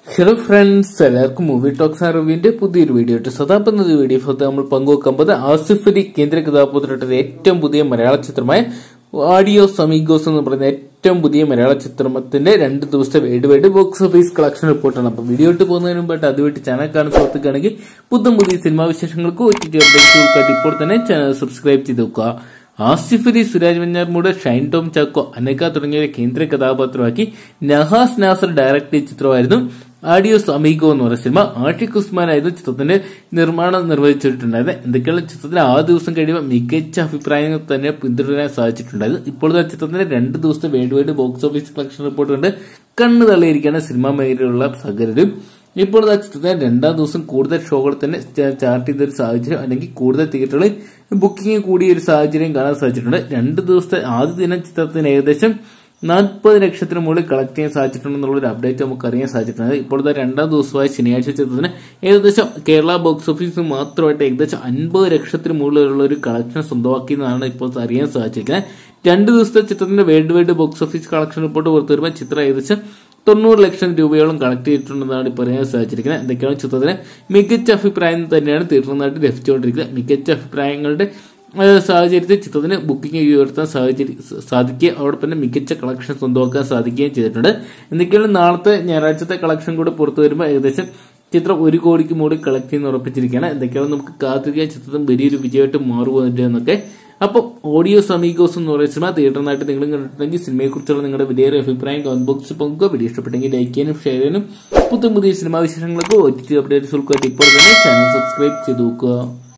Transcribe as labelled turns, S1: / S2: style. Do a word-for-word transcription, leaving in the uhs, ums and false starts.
S1: Hello friends, എല്ലാവർക്കും movie talks and റിവ്യൂവിന്റെ പുതിയൊരു വീഡിയോ ഇട്ട് സദാപുന്ന വീഡിയോ നമ്മൾ പങ്കുവെക്കുമ്പോൾ ആസിഫ് അലി കേന്ദ്ര കഥാപാത്രത്തിന്റെ ഏറ്റവും പുതിയ മലയാള ചിത്രമായ ആഡിയോസ് അമീഗോസ് എന്ന് പറയുന്ന ഏറ്റവും പുതിയ മലയാള ചിത്രത്തിന്റെ രണ്ട് ദിവസത്തെ world wide box office collection റിപ്പോർട്ടാണ്. അപ്പൊ വീഡിയോ ഇട്ട് പോകുന്നതിന് മുമ്പായിട്ട് അതുമായിട്ട് ചാനൽ കാണുന്ന സുഹൃത്തുക്കാണെങ്കിൽ പുതും പുതിയ സിനിമാ വിശേഷങ്ങൾക്ക് ഒ ടി ടി അപ്ഡേറ്റ്സ് ഇപ്പോൾ തന്നെ ചാനൽ സബ്സ്ക്രൈബ് ചെയ്ത് വെക്കുക. ആസിഫ് അലി, സുരാജ് വെഞ്ഞാറമൂട്, ഷൈൻ ടോം ചാക്കോ, അനക തുടങ്ങിയ കേന്ദ്ര കഥാപാത്രമാക്കി നഹാസ് നാസർ ഡയറക്ട് ചെയ്ത ചിത്രമായിരുന്നു ആഡിയോസ് അമീഗോ എന്ന് പറയുന്ന സിനിമ. ആഷിഖ് ഉസ്മാൻ ആയിരുന്നു ചിത്രത്തിന്റെ നിർമ്മാണം നിർവഹിച്ചിട്ടുണ്ടായത്. എന്തൊക്കെയുള്ള ചിത്രത്തിന് ആ ദിവസം കഴിയുമ്പോൾ മികച്ച അഭിപ്രായങ്ങൾ തന്നെ പിന്തുടരാൻ സാധിച്ചിട്ടുണ്ടായത്. ഇപ്പോഴത്തെ ചിത്രത്തിന്റെ രണ്ട് ദിവസത്തെ world wide box office collection report കണ്ട് കണ്ണു തള്ളിയിരിക്കുകയാണ് സിനിമാ മേഖലയിലുള്ള സകലരും. ഇപ്പോൾ ആ ചിത്രത്തിന് രണ്ടാം ദിവസം കൂടുതൽ ഷോകൾ തന്നെ ചാർട്ട് ചെയ്തൊരു സാഹചര്യം, അല്ലെങ്കിൽ കൂടുതൽ തിയേറ്ററുകളിൽ ബുക്കിംഗ് കൂടിയ ഒരു സാഹചര്യം കാണാൻ സാധിച്ചിട്ടുണ്ട്. രണ്ട് ദിവസത്തെ ആദ്യ ദിനം ചിത്രത്തിന് ഏകദേശം നാൽപ്പത് ലക്ഷത്തിന് മുകളിൽ കളക്ട് ചെയ്യാൻ സാധിച്ചിട്ടുണ്ടെന്നുള്ളൊരു അപ്ഡേറ്റ് നമുക്ക് അറിയാൻ സാധിച്ചിട്ടുണ്ട്. ഇപ്പോഴത്തെ രണ്ടാം ദിവസമായ ശനിയാഴ്ച ചിത്രത്തിന് ഏകദേശം കേരള ബോക്സ് ഓഫീസ് മാത്രമായിട്ട് ഏകദേശം അൻപത് ലക്ഷത്തിന് മുകളിലുള്ള ഒരു കളക്ഷൻ സ്വന്തമാക്കിയെന്നാണ് ഇപ്പോൾ അറിയാൻ സാധിച്ചിരിക്കുന്നത്. രണ്ട് ദിവസത്തെ ചിത്രത്തിന്റെ world wide box office collection report പുറത്തു വരുമ്പോൾ ചിത്രം ഏകദേശം തൊണ്ണൂറ് ലക്ഷം രൂപയോളം കളക്ട് ചെയ്തിട്ടുണ്ടെന്നാണ് ഇപ്പോൾ പറയാൻ സാധിച്ചിരിക്കുന്നത്. എന്തൊക്കെയാണ് ചിത്രത്തിന് മികച്ച അഭിപ്രായം തന്നെയാണ് തീർച്ചയായിട്ടും ലഭിച്ചുകൊണ്ടിരിക്കുന്നത്. മികച്ച അഭിപ്രായങ്ങളുടെ സാഹചര്യത്തിൽ ചിത്രത്തിന് ബുക്കിംഗ് ഉയർത്താൻ സാഹചര്യം സാധിക്കുകയും അതോടൊപ്പം തന്നെ മികച്ച കളക്ഷൻ സ്വന്തമാക്കാൻ സാധിക്കുകയും ചെയ്തിട്ടുണ്ട്. എന്തൊക്കെയാണ് നാളത്തെ ഞായറാഴ്ചത്തെ കളക്ഷൻ കൂടെ പുറത്തു വരുമ്പോൾ ഏകദേശം ചിത്രം ഒരു കോടിക്ക് മുകളിൽ കളക്ട് ചെയ്യുന്ന ഉറപ്പിച്ചിരിക്കുകയാണ്. എന്തൊക്കെയാണ് നമുക്ക് കാത്തിരിക്കാൻ ചിത്രം വലിയൊരു വിജയമായിട്ട് മാറുക എന്നൊക്കെ. അപ്പോൾ ഓഡിയോസ് അമീഗോസ് എന്ന് പറയുന്ന സിനിമ തിയേറ്ററിനായിട്ട് നിങ്ങൾ കണ്ടിട്ടുണ്ടെങ്കിൽ സിനിമയെക്കുറിച്ചുള്ള നിങ്ങളുടെ വലിയൊരു അഭിപ്രായം കമന്റ് ബോക്സിൽ പങ്കുക. വീഡിയോ ഇഷ്ടപ്പെട്ടെങ്കിൽ ലൈക്ക് ചെയ്യാനും ഷെയർ ചെയ്യാനും പുതിയ പുതിയ സിനിമാ വിശേഷങ്ങൾക്ക് ഒ ടി ടി അപ്ഡേറ്റ്സ് ഉൾക്കൊള്ളി ഇപ്പോൾ തന്നെ ചാനൽ സബ്സ്ക്രൈബ് ചെയ്ത് നോക്കുക.